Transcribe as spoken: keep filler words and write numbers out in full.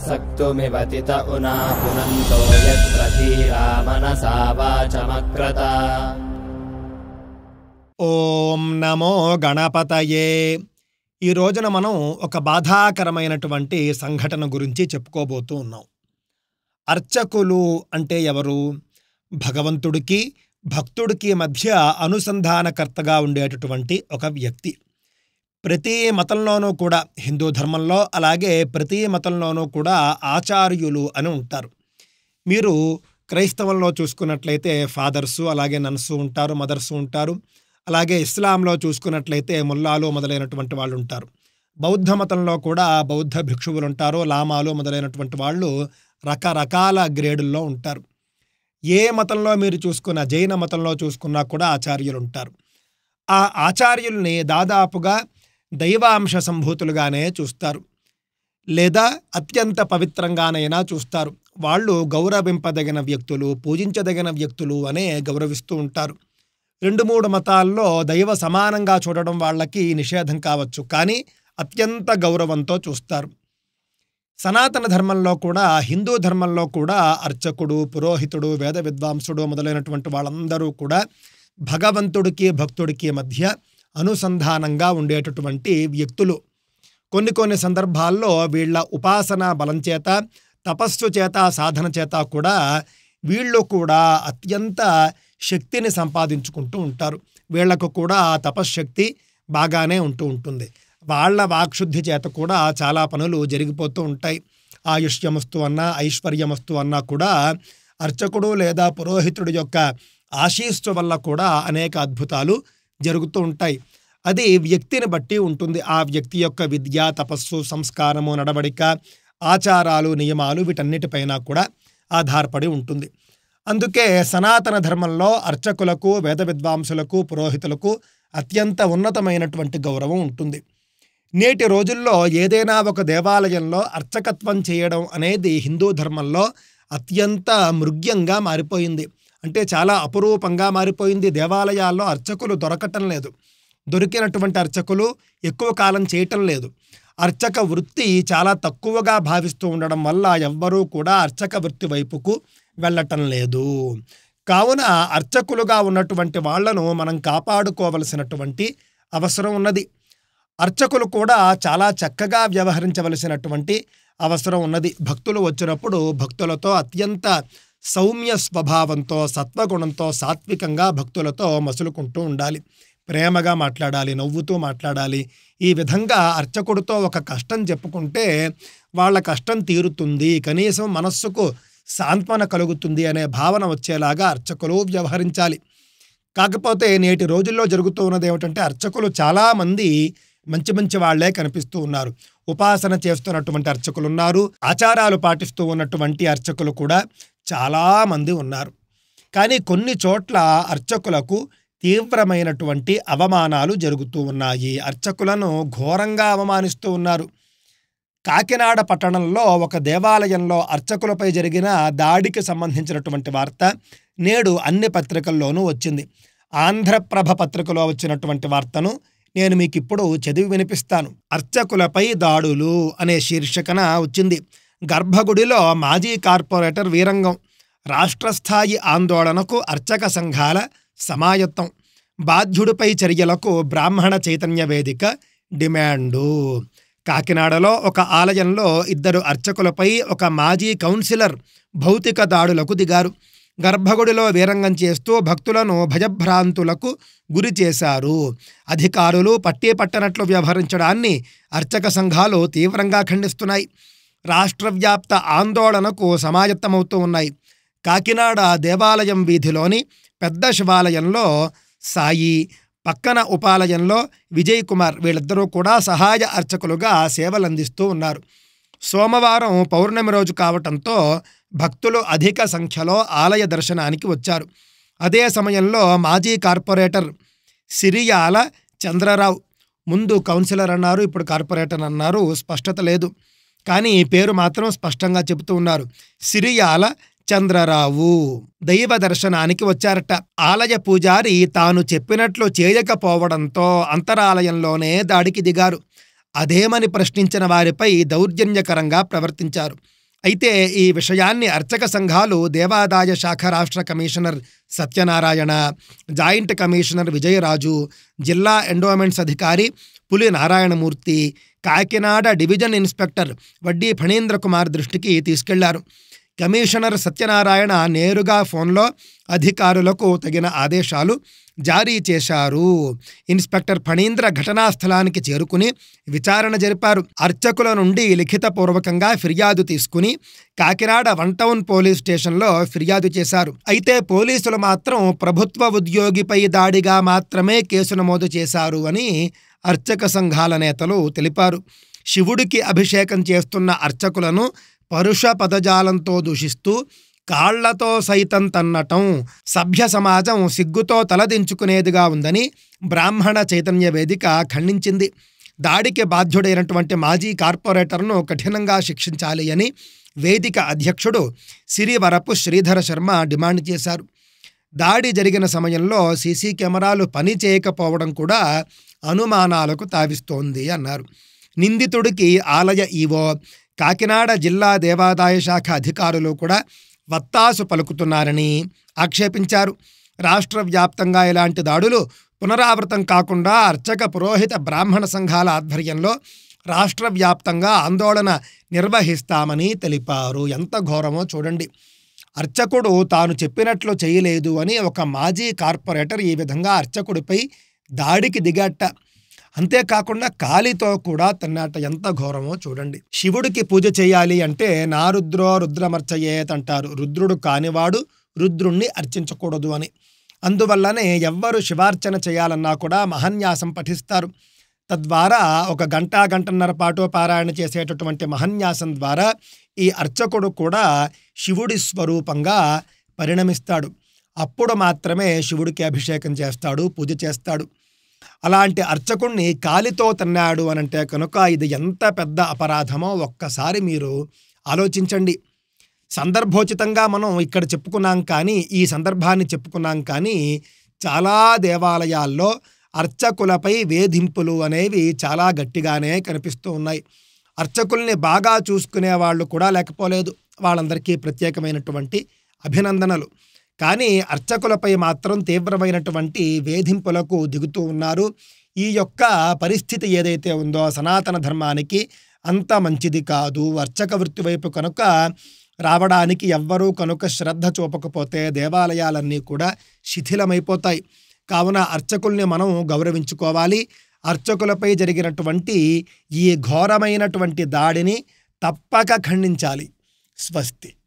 सक्तुमिवतित उना पुनन्तो यत्र धीरा मनसा वाचमक्रत। ఓం నమో గణపతయే. ఈ రోజున మనం ఒక బాధాకరమైనటువంటి సంఘటన గురించి చెప్పుకోబోతూ ఉన్నాం. అర్చకులు అంటే ఎవరు? భగవంతుడికి భక్తుడికి మధ్య అనుసంధానకర్తగా ఉండేటటువంటి ఒక వ్యక్తి. ప్రతి మతంలోనూ కూడా, హిందూ ధర్మంలో అలాగే ప్రతి మతంలోనూ కూడా ఆచార్యులు అని ఉంటారు. మీరు క్రైస్తవంలో చూసుకున్నట్లయితే ఫాదర్సు, అలాగే నన్సు ఉంటారు, మదర్సు ఉంటారు. అలాగే ఇస్లాంలో చూసుకున్నట్లయితే ముల్లాలు మొదలైనటువంటి వాళ్ళు ఉంటారు. బౌద్ధ మతంలో కూడా బౌద్ధ భిక్షువులు ఉంటారు, లామాలు మొదలైనటువంటి వాళ్ళు రకరకాల గ్రేడుల్లో ఉంటారు. ఏ మతంలో మీరు చూసుకున్నా, జైన మతంలో చూసుకున్నా కూడా ఆచార్యులు ఉంటారు. ఆ ఆచార్యుల్ని దాదాపుగా దైవాంశ సంభూతులుగానే చూస్తారు, లేదా అత్యంత పవిత్రంగానైనా చూస్తారు. వాళ్ళు గౌరవింపదగిన వ్యక్తులు, పూజించదగిన వ్యక్తులు అనే గౌరవిస్తూ ఉంటారు. రెండు మూడు మతాల్లో దైవ సమానంగా చూడడం వాళ్ళకి నిషేధం కావచ్చు, కానీ అత్యంత గౌరవంతో చూస్తారు. సనాతన ధర్మంలో కూడా, హిందూ ధర్మంలో కూడా అర్చకుడు, పురోహితుడు, వేద విద్వాంసుడు మొదలైనటువంటి వాళ్ళందరూ కూడా భగవంతుడికి భక్తుడికి మధ్య అనుసంధానంగా ఉండేటటువంటి వ్యక్తులు. కొన్ని కొన్ని సందర్భాల్లో వీళ్ళ ఉపాసన బలం చేత, తపస్సు చేత, సాధన చేత కూడా వీళ్ళు కూడా అత్యంత శక్తిని సంపాదించుకుంటూ ఉంటారు. వీళ్లకు కూడా ఆ తపశ్శక్తి బాగానే ఉంటూ ఉంటుంది. వాళ్ళ వాక్శుద్ధి చేత కూడా చాలా పనులు జరిగిపోతూ ఉంటాయి. ఆయుష్యమస్తు అన్నా, ఐశ్వర్యమస్తు అన్నా కూడా అర్చకుడు లేదా పురోహితుడి యొక్క ఆశీస్సు వల్ల కూడా అనేక అద్భుతాలు జరుగుతూ ఉంటాయి. అది వ్యక్తిని బట్టి ఉంటుంది. ఆ వ్యక్తి యొక్క విద్య, తపస్సు, సంస్కారము, నడవడిక, ఆచారాలు, నియమాలు వీటన్నిటిపైన కూడా ఆధారపడి ఉంటుంది. అందుకే సనాతన ధర్మంలో అర్చకులకు, వేద విద్వాంసులకు, పురోహితులకు అత్యంత ఉన్నతమైనటువంటి గౌరవం ఉంటుంది. నేటి రోజుల్లో ఏదైనా ఒక దేవాలయంలో అర్చకత్వం చేయడం అనేది హిందూ ధర్మంలో అత్యంత మృగ్యంగా మారిపోయింది. అంటే చాలా అపురూపంగా మారిపోయింది. దేవాలయాల్లో అర్చకులు దొరకటం లేదు. దొరికినటువంటి అర్చకులు ఎక్కువ కాలం చేయటం లేదు. అర్చక వృత్తి చాలా తక్కువగా భావిస్తూ ఉండడం వల్ల ఎవ్వరూ కూడా అర్చక వృత్తి వైపుకు వెళ్ళటం లేదు. కావున అర్చకులుగా ఉన్నటువంటి వాళ్లను మనం కాపాడుకోవలసినటువంటి అవసరం ఉన్నది. అర్చకులు కూడా చాలా చక్కగా వ్యవహరించవలసినటువంటి అవసరం ఉన్నది. భక్తులు వచ్చినప్పుడు భక్తులతో అత్యంత సౌమ్య స్వభావంతో, సత్వగుణంతో, సాత్వికంగా భక్తులతో మసులుకుంటూ ఉండాలి. ప్రేమగా మాట్లాడాలి, నవ్వుతూ మాట్లాడాలి. ఈ విధంగా అర్చకుడితో ఒక కష్టం చెప్పుకుంటే వాళ్ళ కష్టం తీరుతుంది, కనీసం మనస్సుకు సాంత్వన కలుగుతుంది అనే భావన వచ్చేలాగా అర్చకులు వ్యవహరించాలి. కాకపోతే నేటి రోజుల్లో జరుగుతూ ఉన్నది ఏమిటంటే, అర్చకులు చాలామంది మంచి మంచి వాళ్లే కనిపిస్తూ ఉన్నారు. ఉపాసన చేస్తున్నటువంటి అర్చకులు ఉన్నారు, ఆచారాలు పాటిస్తూ ఉన్నటువంటి అర్చకులు కూడా చాలామంది ఉన్నారు. కానీ కొన్ని చోట్ల అర్చకులకు తీవ్రమైనటువంటి అవమానాలు జరుగుతూ ఉన్నాయి. అర్చకులను ఘోరంగా అవమానిస్తూ ఉన్నారు. కాకినాడ పట్టణంలో ఒక దేవాలయంలో అర్చకులపై జరిగిన దాడికి సంబంధించినటువంటి వార్త నేడు అన్ని పత్రికల్లోనూ వచ్చింది. ఆంధ్రప్రభ పత్రికలో వచ్చినటువంటి వార్తను నేను మీకు ఇప్పుడు చదివి వినిపిస్తాను. అర్చకులపై దాడులు అనే శీర్షికన వచ్చింది. గర్భగుడిలో మాజీ కార్పొరేటర్ వీరంగం, రాష్ట్రస్థాయి ఆందోళనకు అర్చక సంఘాల సమాయత్తం, బాధ్యుడిపై చర్యలకు బ్రాహ్మణ చైతన్య వేదిక డిమాండు. కాకినాడలో ఒక ఆలయంలో ఇద్దరు అర్చకులపై ఒక మాజీ కౌన్సిలర్ భౌతిక దాడులకు దిగారు. గర్భగుడిలో వీరంగం చేస్తూ భక్తులను భయభ్రాంతులకు గురి చేశారు. అధికారులు పట్టీ పట్టనట్లు వ్యవహరించడాన్ని అర్చక సంఘాలు తీవ్రంగా ఖండిస్తున్నాయి. రాష్ట్రవ్యాప్త ఆందోళనకు సమాయత్తమవుతూ ఉన్నాయి. కాకినాడ దేవాలయం వీధిలోని పెద్ద శివాలయంలో సాయి, పక్కన ఉపాలయంలో విజయ్ కుమార్ వీళ్ళిద్దరూ కూడా సహాయ అర్చకులుగా సేవలందిస్తూ ఉన్నారు. సోమవారం పౌర్ణమి రోజు కావటంతో భక్తులు అధిక సంఖ్యలో ఆలయ దర్శనానికి వచ్చారు. అదే సమయంలో మాజీ కార్పొరేటర్ సిరియాల చంద్రరావు, ముందు కౌన్సిలర్ అన్నారు, ఇప్పుడు కార్పొరేటర్ అన్నారు, స్పష్టత లేదు, కానీ పేరు మాత్రం స్పష్టంగా చెబుతూ ఉన్నారు. సిరియాల చంద్రరావు దైవ దర్శనానికి వచ్చారట. ఆలయ పూజారి తాను చెప్పినట్లు చేయకపోవడంతో అంతరాలయంలోనే దాడికి దిగారు. అదేమని ప్రశ్నించిన వారిపై దౌర్జన్యకరంగా ప్రవర్తించారు. అయితే ఈ విషయాన్ని అర్చక సంఘాలు దేవాదాయ శాఖ రాష్ట్ర commissioner Satyanarayana, joint commissioner Vijayaraju, జిల్లా ఎండోమెంట్స్ అధికారి పులి నారాయణమూర్తి, కాకినాడ డివిజన్ ఇన్స్పెక్టర్ వడ్డీ ఫణీంద్ర కుమార్ దృష్టికి తీసుకెళ్లారు. కమిషనర్ సత్యనారాయణ నేరుగా ఫోన్లో అధికారులకు తగిన ఆదేశాలు జారీ చేశారు. ఇన్స్పెక్టర్ ఫణీంద్ర ఘటనా స్థలానికి చేరుకుని విచారణ జరిపారు. అర్చకుల నుండి లిఖితపూర్వకంగా ఫిర్యాదు తీసుకుని కాకినాడ వన్ టౌన్ పోలీస్ స్టేషన్లో ఫిర్యాదు చేశారు. అయితే పోలీసులు మాత్రం ప్రభుత్వ ఉద్యోగిపై దాడిగా మాత్రమే కేసు నమోదు చేశారు అని అర్చక సంఘాల నేతలు తెలిపారు. శివుడికి అభిషేకం చేస్తున్న అర్చకులను పరుష పదజాలంతో దూషిస్తూ కాళ్లతో సైతం తన్నటం సభ్య సమాజం సిగ్గుతో తలదించుకునేదిగా ఉందని బ్రాహ్మణ చైతన్య వేదిక ఖండించింది. దాడికి బాధ్యుడైనటువంటి మాజీ కార్పొరేటర్ను కఠినంగా శిక్షించాలి అని వేదిక అధ్యక్షుడు సిరివరపు శ్రీధర శర్మ డిమాండ్ చేశారు. దాడి జరిగిన సమయంలో సీసీ కెమెరాలు పని చేయకపోవడం కూడా అనుమానాలకు తావిస్తోంది అన్నారు. నిందితుడికి ఆలయ ఈవో, కాకినాడ జిల్లా దేవాదాయ శాఖ అధికారులు కూడా వత్తాసు పలుకుతున్నారని ఆక్షేపించారు. రాష్ట్ర వ్యాప్తంగా ఇలాంటి దాడులు పునరావృతం కాకుండా అర్చక పురోహిత బ్రాహ్మణ సంఘాల ఆధ్వర్యంలో రాష్ట్ర వ్యాప్తంగా ఆందోళన నిర్వహిస్తామని తెలిపారు. ఎంత ఘోరమో చూడండి. అర్చకుడు తాను చెప్పినట్లు చేయలేదు అని ఒక మాజీ కార్పొరేటర్ ఈ విధంగా అర్చకుడిపై దాడికి దిగట్ట. అంతేకాకుండా కాలితో కూడా తన్నాట. ఎంత ఘోరమో చూడండి. శివుడికి పూజ చేయాలి అంటే నా రుద్రో రుద్రమర్చయేత్ అంటారు. రుద్రుడు కానివాడు రుద్రుణ్ణి అర్చించకూడదు అని. అందువల్లనే ఎవ్వరు శివార్చన చేయాలన్నా కూడా మహన్యాసం పఠిస్తారు. తద్వారా ఒక గంట గంటన్నర పాటు పారాయణ చేసేటటువంటి మహన్యాసం ద్వారా ఈ అర్చకుడు కూడా శివుడి స్వరూపంగా పరిణమిస్తాడు. అప్పుడు మాత్రమే శివుడికి అభిషేకం చేస్తాడు, పూజ చేస్తాడు. అలాంటి అర్చకుణ్ణి కాలితో తన్నాడు అనంటే కనుక ఇది ఎంత పెద్ద అపరాధమో ఒక్కసారి మీరు ఆలోచించండి. సందర్భోచితంగా మనం ఇక్కడ చెప్పుకున్నాం కానీ ఈ సందర్భాన్ని చెప్పుకున్నాం కానీ చాలా దేవాలయాల్లో అర్చకులపై వేధింపులు అనేవి చాలా గట్టిగానే కనిపిస్తూ ఉన్నాయి. అర్చకుల్ని బాగా చూసుకునే వాళ్ళు కూడా లేకపోలేదు. వాళ్ళందరికీ ప్రత్యేకమైనటువంటి అభినందనలు. కానీ అర్చకులపై మాత్రం తీవ్రమైనటువంటి వేధింపులకు దిగుతూ ఉన్నారు. ఈ యొక్క పరిస్థితి ఏదైతే ఉందో సనాతన ధర్మానికి అంత మంచిది కాదు. అర్చక వృత్తి వైపు కనుక రావడానికి ఎవ్వరూ కనుక శ్రద్ధ చూపకపోతే దేవాలయాలన్నీ కూడా శిథిలమైపోతాయి. కావున అర్చకుల్ని మనం గౌరవించుకోవాలి. అర్చకులపై జరిగినటువంటి ఈ ఘోరమైనటువంటి దాడిని తప్పక ఖండించాలి. స్వస్తి.